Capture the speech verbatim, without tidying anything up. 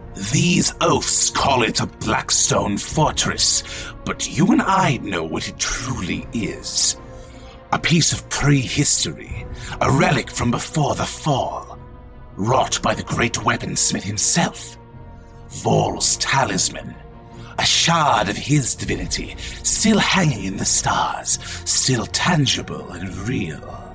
These oafs call it a Blackstone Fortress, but you and I know what it truly is. A piece of prehistory, a relic from before the fall, wrought by the great weaponsmith himself. Vaul's talisman, a shard of his divinity, still hanging in the stars, still tangible and real.